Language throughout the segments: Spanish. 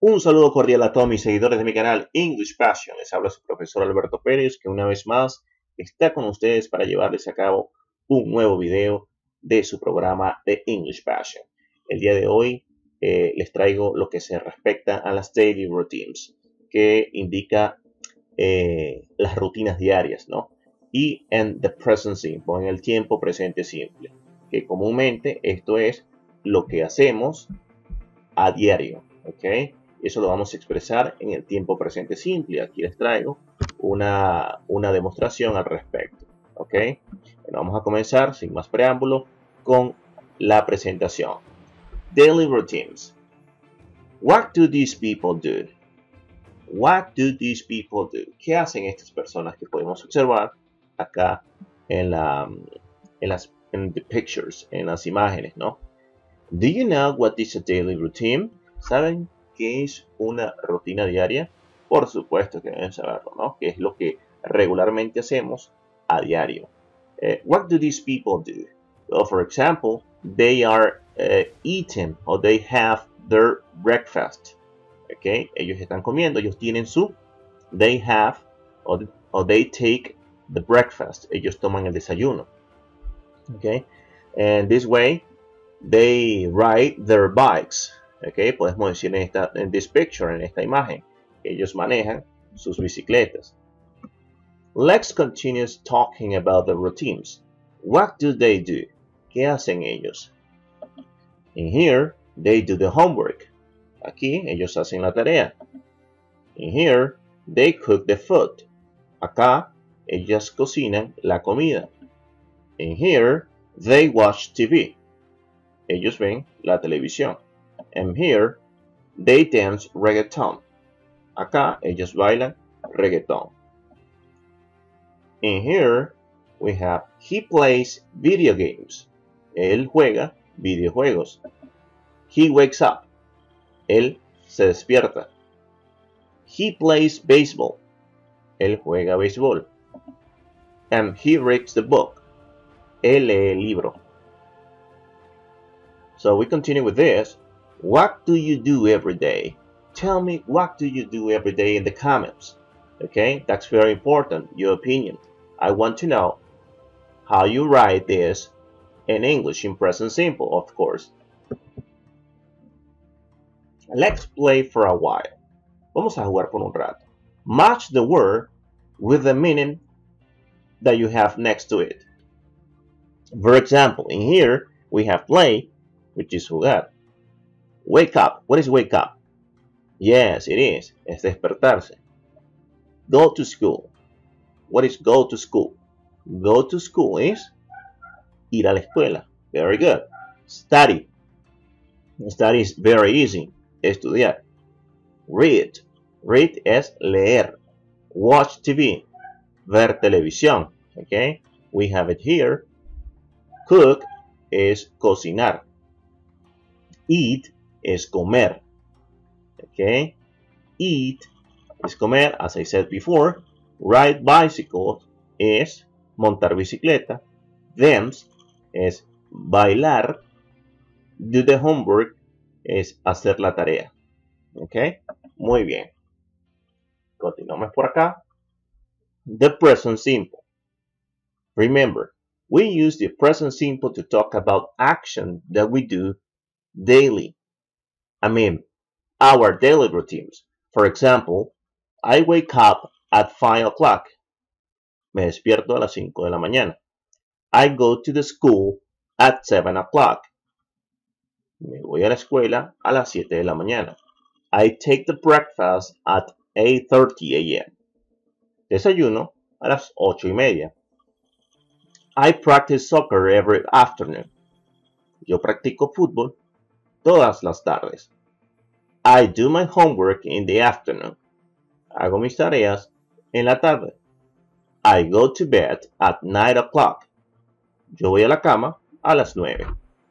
Un saludo cordial a todos mis seguidores de mi canal English Passion. Les habla su profesor Alberto Pérez, que una vez más está con ustedes para llevarles a cabo un nuevo video de su programa de English Passion. El día de hoy les traigo lo que se respecta a las daily routines, que indica las rutinas diarias, ¿no? Y en the present simple, en el tiempo presente simple, que comúnmente esto es lo que hacemos a diario, ¿ok? Eso lo vamos a expresar en el tiempo presente simple. Aquí les traigo una demostración al respecto, ¿ok? Bueno, vamos a comenzar sin más preámbulo con la presentación. Daily routines. What do these people do? What do these people do? ¿Qué hacen estas personas que podemos observar acá en the pictures, en las imágenes, ¿no? Do you know what is a daily routine? ¿Saben qué es una rutina diaria? Por supuesto que deben saberlo, ¿no? Que es lo que regularmente hacemos a diario. What do these people do? Well, for example, they are eating or they have their breakfast. Okay, ellos están comiendo, ellos tienen su, they have or they take the breakfast. Ellos toman el desayuno. Okay, and this way they ride their bikes. Okay, podemos decir en this picture, en esta imagen, ellos manejan sus bicicletas. Let's continue talking about the routines. What do they do? ¿Qué hacen ellos? In here, they do the homework. Aquí, ellos hacen la tarea. In here, they cook the food. Acá, ellas cocinan la comida. In here, they watch TV. Ellos ven la televisión. And here, they dance reggaeton. Acá, ellos bailan reggaeton. In here, we have he plays video games. Él juega videojuegos. He wakes up. Él se despierta. He plays baseball. Él juega béisbol. And he reads the book. Él lee el libro. So we continue with this. What do you do every day? Tell me, what do you do every day in the comments? Okay, that's very important, your opinion. I want to know how you write this in English in present simple, of course. Let's play for a while. Vamos a jugar por un rato. Match the word with the meaning that you have next to it. For example, in here we have play, which is jugar. Wake up. What is wake up? Yes, it is. Es despertarse. Go to school. What is go to school? Go to school is ir a la escuela. Very good. Study. Study is very easy. Estudiar. Read. Read es leer. Watch TV. Ver televisión. Okay. We have it here. Cook es cocinar. Eat es comer. Okay. Eat es comer, as I said before. Ride bicycle es montar bicicleta. Dance es bailar. Do the homework es hacer la tarea. Ok, muy bien. Continuamos por acá. The present simple. Remember, we use the present simple to talk about action that we do daily. I mean, our daily routines. For example, I wake up at 5 o'clock. Me despierto a las 5 de la mañana. I go to the school at 7 o'clock. Me voy a la escuela a las 7 de la mañana. I take the breakfast at 8:30 a.m. Desayuno a las 8:30. I practice soccer every afternoon. Yo practico fútbol todas las tardes. I do my homework in the afternoon. Hago mis tareas en la tarde. I go to bed at 9 o'clock. Yo voy a la cama a las 9.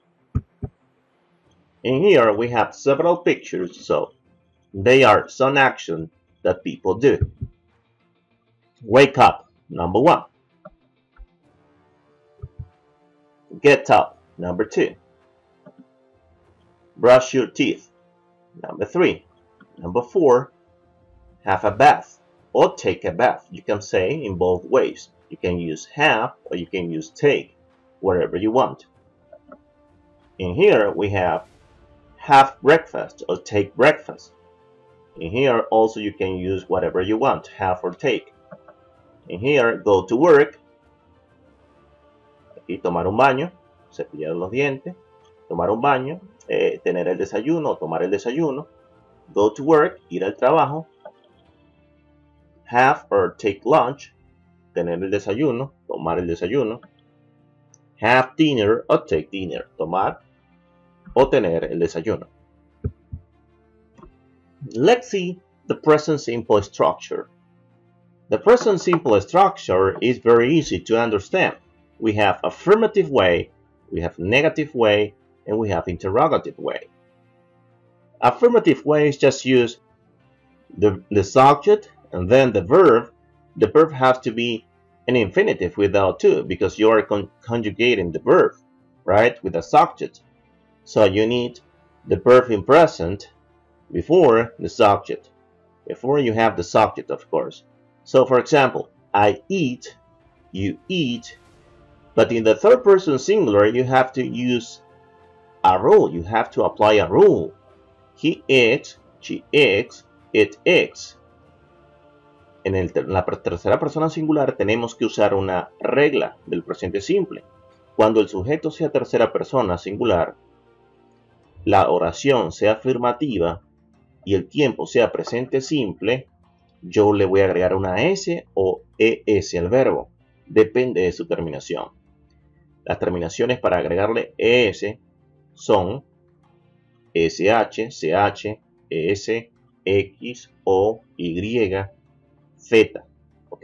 In here we have several pictures, so they are some action that people do. Wake up, number 1. Get up, number 2. Brush your teeth, number 3. Number 4, have a bath or take a bath. You can say in both ways. You can use have or you can use take, wherever you want. In here we have breakfast or take breakfast. In here also you can use whatever you want, have or take. In here, go to work. Aquí tomar un baño, cepillar los dientes, tomar un baño, tener el desayuno, tomar el desayuno. Go to work, ir al trabajo. Have or take lunch, tener el desayuno, tomar el desayuno. Have dinner or take dinner, tomar o tener el desayuno. Let's see the present simple structure. The present simple structure is very easy to understand. We have affirmative way, we have negative way, and we have interrogative way. Affirmative way is just use the subject and then the verb. The verb has to be an infinitive without to, because you are conjugating the verb, right, with the subject. So you need the verb in present before the subject. Before you have the subject, of course. So for example, I eat, you eat, but in the third person singular, you have to use a rule. You have to apply a rule. He eats, she eats, it eats. En la tercera persona singular tenemos que usar una regla del presente simple. Cuando el sujeto sea tercera persona singular, la oración sea afirmativa y el tiempo sea presente simple, yo le voy a agregar una S o ES al verbo. Depende de su terminación. Las terminaciones para agregarle ES son SH, CH, ES, X, O, Y, Z. ¿Ok?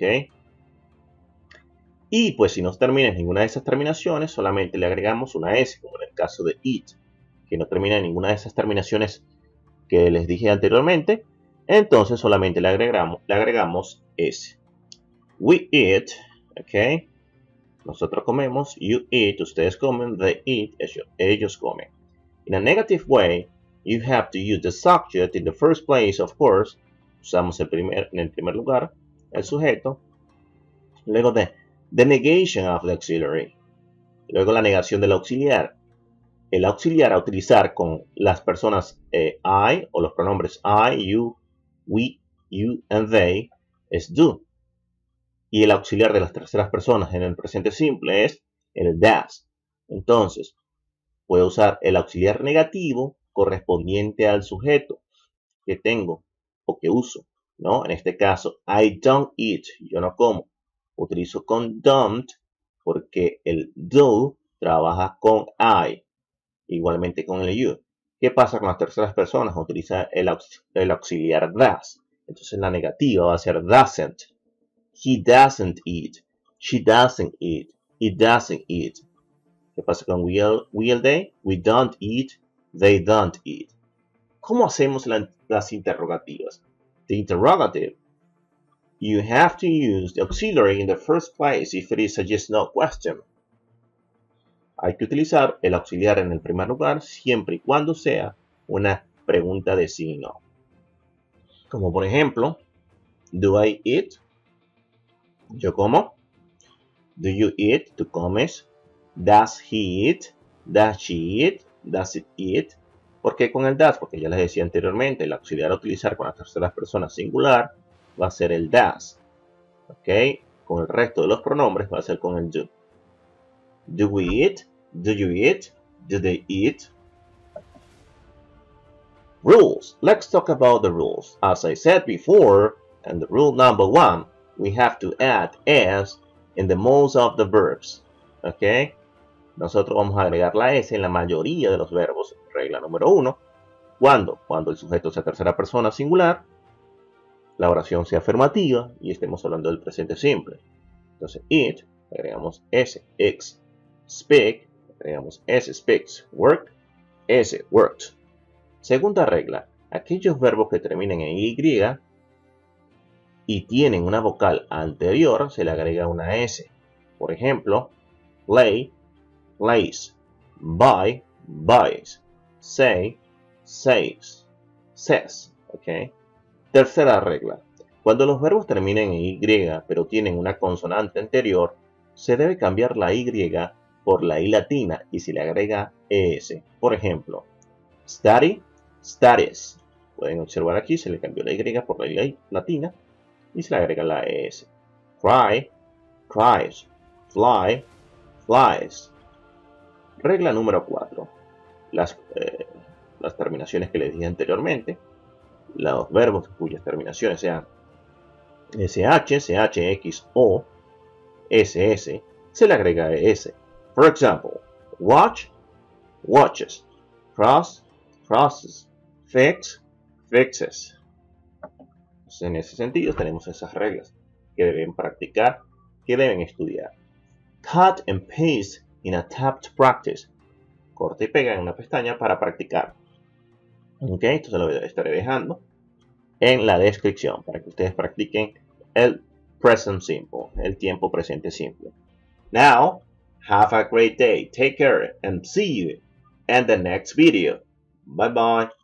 Y pues si no termina en ninguna de esas terminaciones, solamente le agregamos una S, como en el caso de eat, que no termina en ninguna de esas terminaciones que les dije anteriormente. Entonces solamente le agregamos S. We eat, ¿ok? Nosotros comemos, you eat, ustedes comen, they eat, ellos comen. In a negative way, you have to use the subject in the first place, of course. Usamos en el primer lugar el sujeto. Luego the negation of the auxiliary. Luego la negación del auxiliar. El auxiliar a utilizar con las personas I o los pronombres I, you, we, you, and they es do. Y el auxiliar de las terceras personas en el presente simple es el does. Entonces, puedo usar el auxiliar negativo correspondiente al sujeto que tengo o que uso, ¿no? En este caso, I don't eat, yo no como. Utilizo con don't porque el do trabaja con I, igualmente con el you. ¿Qué pasa con las terceras personas? Utiliza el auxiliar does. Entonces la negativa va a ser doesn't. He doesn't eat. She doesn't eat. It doesn't eat. ¿Qué pasa con will they? We don't eat. They don't eat. ¿Cómo hacemos las interrogativas? The interrogative. You have to use the auxiliary in the first place if it is a yes/no question. Hay que utilizar el auxiliar en el primer lugar siempre y cuando sea una pregunta de sí y no. Como por ejemplo, do I eat? Yo como. Do you eat? Tú comes. Does he eat? Does she eat? Does it eat? ¿Por qué con el does? Porque ya les decía anteriormente, el auxiliar a utilizar con las terceras personas singular va a ser el does. ¿Ok? Con el resto de los pronombres va a ser con el do. Do we eat? Do you eat? Do they eat? Rules. Let's talk about the rules. As I said before, and the rule number 1, we have to add s in the most of the verbs. ¿Ok? Nosotros vamos a agregar la s en la mayoría de los verbos. Regla número 1. Cuando el sujeto sea tercera persona singular, la oración sea afirmativa y estemos hablando del presente simple. Entonces, eat, agregamos s, eats, speak, agregamos s, speaks, work, s, worked. Segunda regla, aquellos verbos que terminen en y y tienen una vocal anterior, se le agrega una s. Por ejemplo, play, plays, buy, buys, say, says, says. ¿Ok? Tercera regla. Cuando los verbos terminen en Y pero tienen una consonante anterior, se debe cambiar la Y por la I latina y se le agrega ES. Por ejemplo, study, studies. Pueden observar aquí, se le cambió la Y por la I latina y se le agrega la ES. Cry, cries. Fly, flies. Regla número 4. Las terminaciones que les dije anteriormente. Los verbos cuyas terminaciones sean SH, CHX o SS, se le agrega ES. For example, watch, watches. Cross, crosses. Fix, fixes. Entonces, en ese sentido tenemos esas reglas que deben practicar, que deben estudiar. Cut and paste in a tab to practice. Corta y pega en una pestaña para practicar. Ok, esto se lo estaré dejando en la descripción para que ustedes practiquen el present simple, el tiempo presente simple. Now, have a great day. Take care and see you in the next video. Bye bye.